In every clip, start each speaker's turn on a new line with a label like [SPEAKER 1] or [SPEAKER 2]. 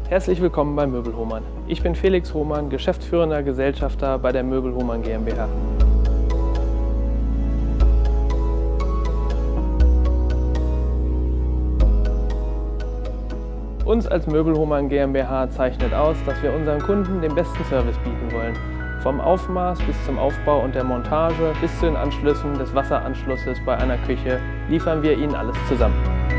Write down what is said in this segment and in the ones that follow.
[SPEAKER 1] Herzlich willkommen bei Möbel Hohmann. Ich bin Felix Hohmann, geschäftsführender Gesellschafter bei der Möbel Hohmann GmbH. Uns als Möbel Hohmann GmbH zeichnet aus, dass wir unseren Kunden den besten Service bieten wollen. Vom Aufmaß bis zum Aufbau und der Montage bis zu den Anschlüssen des Wasseranschlusses bei einer Küche liefern wir Ihnen alles zusammen.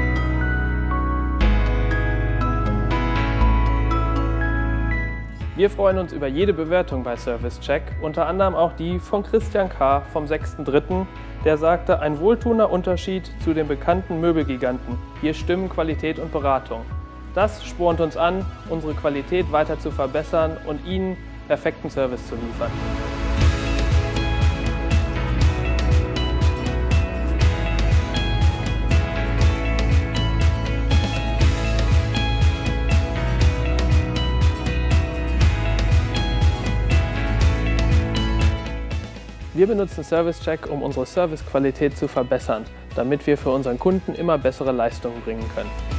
[SPEAKER 1] Wir freuen uns über jede Bewertung bei Service Check, unter anderem auch die von Christian K. vom 6.3., der sagte, ein wohltuender Unterschied zu den bekannten Möbelgiganten. Hier stimmen Qualität und Beratung. Das spornt uns an, unsere Qualität weiter zu verbessern und Ihnen perfekten Service zu liefern. Wir benutzen Service Check, um unsere Servicequalität zu verbessern, damit wir für unseren Kunden immer bessere Leistungen bringen können.